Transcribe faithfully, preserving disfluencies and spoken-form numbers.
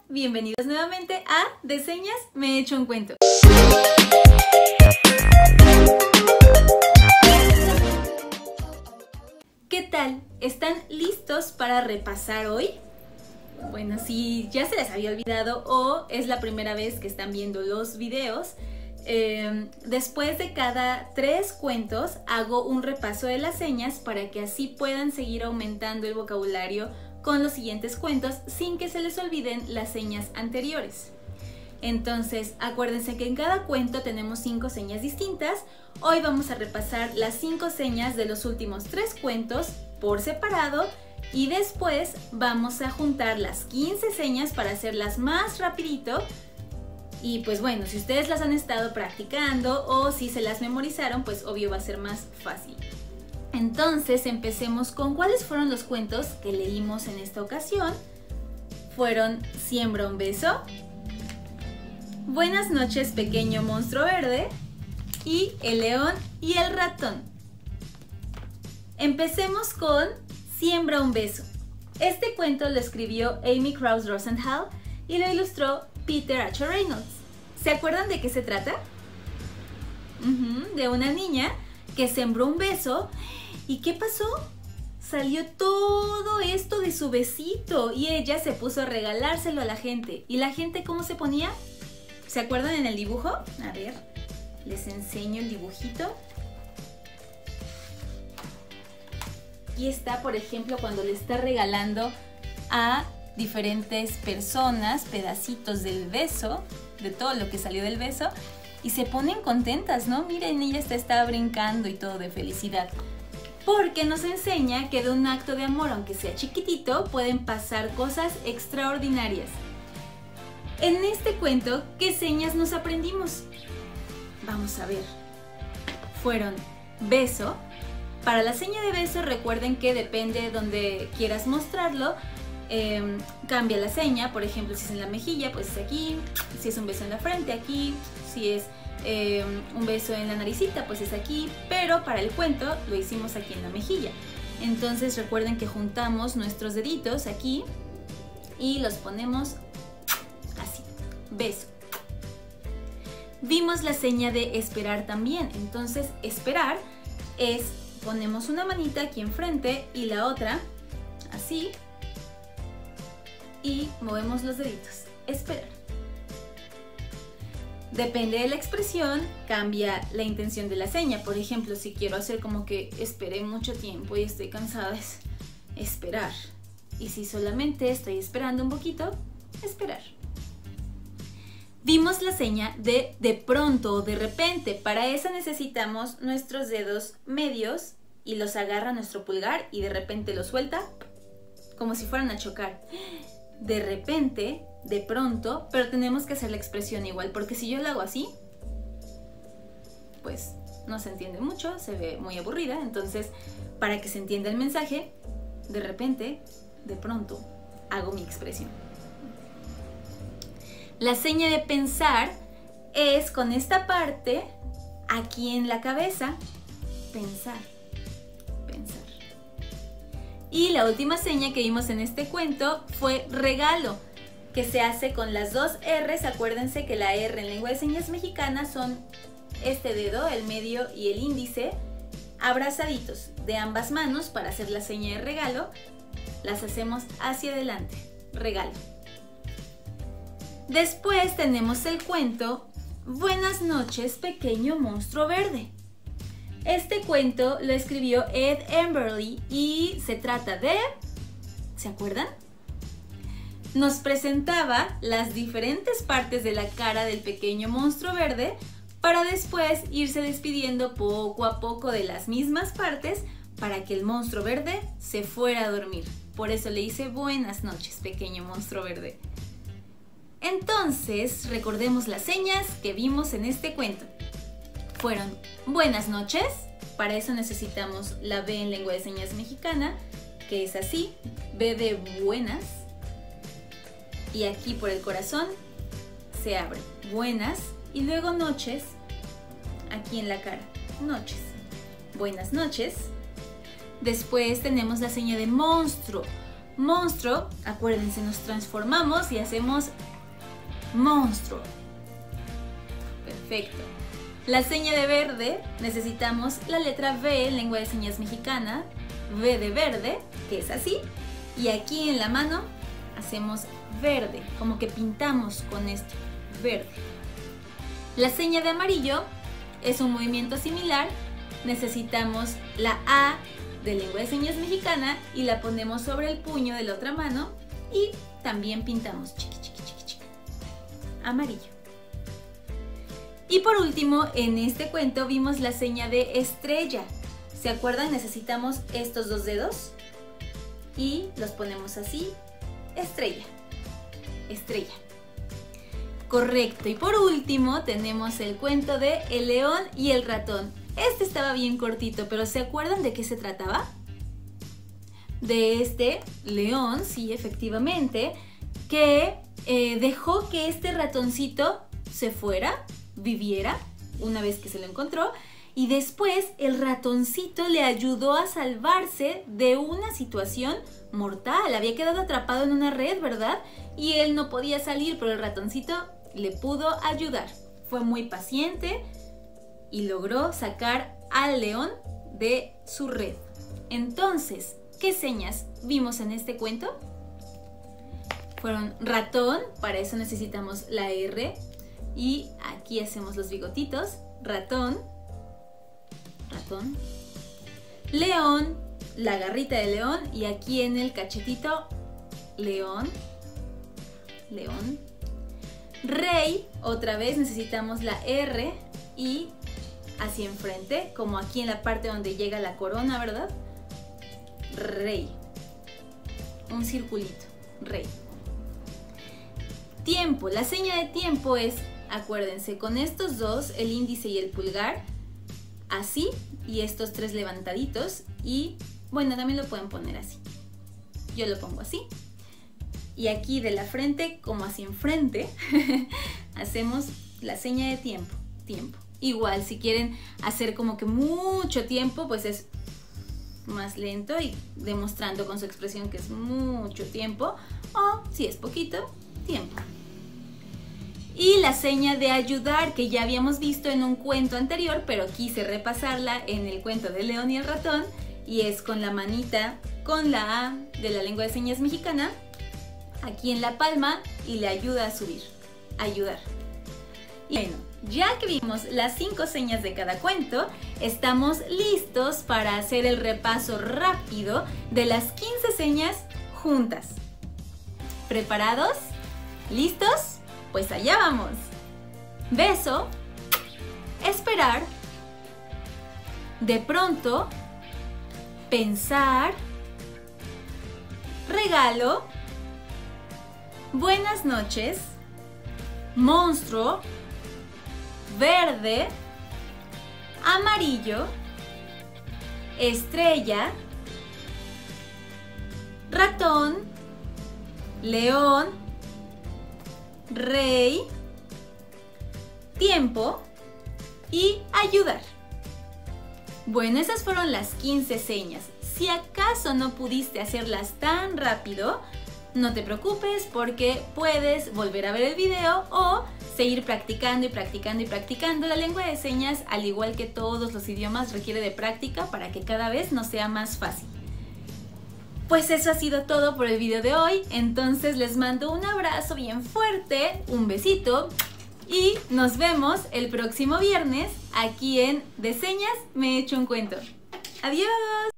bienvenidos nuevamente a De Señas Me He Hecho un Cuento. ¿Qué tal? ¿Están listos para repasar hoy? Bueno, si ya se les había olvidado o es la primera vez que están viendo los videos, eh, después de cada tres cuentos hago un repaso de las señas para que así puedan seguir aumentando el vocabulario con los siguientes cuentos sin que se les olviden las señas anteriores. Entonces, acuérdense que en cada cuento tenemos cinco señas distintas. Hoy vamos a repasar las cinco señas de los últimos tres cuentos por separado y después vamos a juntar las quince señas para hacerlas más rapidito. Y pues bueno, si ustedes las han estado practicando o si se las memorizaron, pues obvio va a ser más fácil. Entonces empecemos con cuáles fueron los cuentos que leímos en esta ocasión. Fueron Siembra un beso, Buenas noches pequeño monstruo verde y El león y el ratón. Empecemos con Siembra un beso. Este cuento lo escribió Amy Krouse Rosenthal y lo ilustró Peter H. Reynolds. ¿Se acuerdan de qué se trata? Uh-huh, de una niña que sembró un beso. ¿Y qué pasó? Salió todo esto de su besito y ella se puso a regalárselo a la gente. ¿Y la gente cómo se ponía? ¿Se acuerdan en el dibujo? A ver, les enseño el dibujito. Aquí está, por ejemplo, cuando le está regalando a diferentes personas pedacitos del beso, de todo lo que salió del beso, y se ponen contentas, ¿no? Miren, ella está, está brincando y todo de felicidad. Porque nos enseña que de un acto de amor, aunque sea chiquitito, pueden pasar cosas extraordinarias. En este cuento, ¿qué señas nos aprendimos? Vamos a ver. Fueron beso. Para la seña de beso, recuerden que depende de donde quieras mostrarlo, eh, cambia la seña. Por ejemplo, si es en la mejilla, pues es aquí. Si es un beso en la frente, aquí. Si es Eh, un beso en la naricita, pues es aquí, pero para el cuento lo hicimos aquí en la mejilla. Entonces recuerden que juntamos nuestros deditos aquí y los ponemos así, beso. Vimos la seña de esperar también, entonces esperar es, ponemos una manita aquí enfrente y la otra así y movemos los deditos, esperar. Depende de la expresión, cambia la intención de la seña. Por ejemplo, si quiero hacer como que esperé mucho tiempo y estoy cansada, es esperar. Y si solamente estoy esperando un poquito, esperar. Vimos la seña de de pronto o de repente. Para eso necesitamos nuestros dedos medios y los agarra nuestro pulgar y de repente los suelta como si fueran a chocar. De repente, de pronto, pero tenemos que hacer la expresión igual, porque si yo lo hago así, pues no se entiende mucho, se ve muy aburrida. Entonces, para que se entienda el mensaje, de repente, de pronto, hago mi expresión. La seña de pensar es con esta parte aquí en la cabeza, pensar, pensar. Y la última seña que vimos en este cuento fue regalo, que se hace con las dos R's. Acuérdense que la R en lengua de señas mexicana son este dedo, el medio y el índice, abrazaditos de ambas manos para hacer la seña de regalo. Las hacemos hacia adelante, regalo. Después tenemos el cuento Buenas noches, pequeño monstruo verde. Este cuento lo escribió Ed Emberley y se trata de... ¿Se acuerdan? Nos presentaba las diferentes partes de la cara del pequeño monstruo verde para después irse despidiendo poco a poco de las mismas partes para que el monstruo verde se fuera a dormir. Por eso le dice buenas noches, pequeño monstruo verde. Entonces, recordemos las señas que vimos en este cuento. Fueron buenas noches, para eso necesitamos la B en lengua de señas mexicana, que es así, B de buenas, y aquí por el corazón se abre, buenas, y luego noches, aquí en la cara, noches, buenas noches. Después tenemos la seña de monstruo. monstruo, acuérdense, nos transformamos y hacemos monstruo. Perfecto. La seña de verde, necesitamos la letra V en lengua de señas mexicana, V de verde, que es así, y aquí en la mano hacemos verde, como que pintamos con esto, verde. La seña de amarillo es un movimiento similar, necesitamos la A de lengua de señas mexicana y la ponemos sobre el puño de la otra mano y también pintamos chiqui, chiqui, chiqui, chiqui, amarillo. Y por último, en este cuento vimos la seña de estrella. ¿Se acuerdan? Necesitamos estos dos dedos y los ponemos así, estrella, estrella. Correcto. Y por último tenemos el cuento de El león y el ratón. Este estaba bien cortito, pero ¿se acuerdan de qué se trataba? De este león, sí, efectivamente, que eh, dejó que este ratoncito se fuera, viviera, una vez que se lo encontró, y después el ratoncito le ayudó a salvarse de una situación mortal. Había quedado atrapado en una red, ¿verdad? Y él no podía salir, pero el ratoncito le pudo ayudar. Fue muy paciente y logró sacar al león de su red. Entonces, ¿qué señas vimos en este cuento? Fueron ratón, para eso necesitamos la R, y aquí hacemos los bigotitos, ratón, ratón, león, la garrita de león, y aquí en el cachetito, león, león, rey, otra vez necesitamos la R y hacia enfrente, como aquí en la parte donde llega la corona, ¿verdad? Rey, un circulito, rey. Tiempo, la seña de tiempo es, acuérdense, con estos dos, el índice y el pulgar, así, y estos tres levantaditos, y bueno, también lo pueden poner así. Yo lo pongo así. Y aquí de la frente, como hacia enfrente, hacemos la seña de tiempo, tiempo. Igual, si quieren hacer como que mucho tiempo, pues es más lento y demostrando con su expresión que es mucho tiempo, o si es poquito, tiempo. Y la seña de ayudar, que ya habíamos visto en un cuento anterior, pero quise repasarla en el cuento del león y el ratón, y es con la manita, con la A de la lengua de señas mexicana, aquí en la palma, y le ayuda a subir, ayudar. Y bueno, ya que vimos las cinco señas de cada cuento, estamos listos para hacer el repaso rápido de las quince señas juntas. ¿Preparados? ¿Listos? Pues allá vamos. Beso, esperar, de pronto, pensar, regalo, buenas noches, monstruo, verde, amarillo, estrella, ratón, león, rey, tiempo y ayudar. Bueno, esas fueron las quince señas. Si acaso no pudiste hacerlas tan rápido, no te preocupes porque puedes volver a ver el video o seguir practicando y practicando y practicando. La lengua de señas, al igual que todos los idiomas, requiere de práctica para que cada vez nos sea más fácil. Pues eso ha sido todo por el video de hoy, entonces les mando un abrazo bien fuerte, un besito y nos vemos el próximo viernes aquí en De Señas Me Echo un Cuento. ¡Adiós!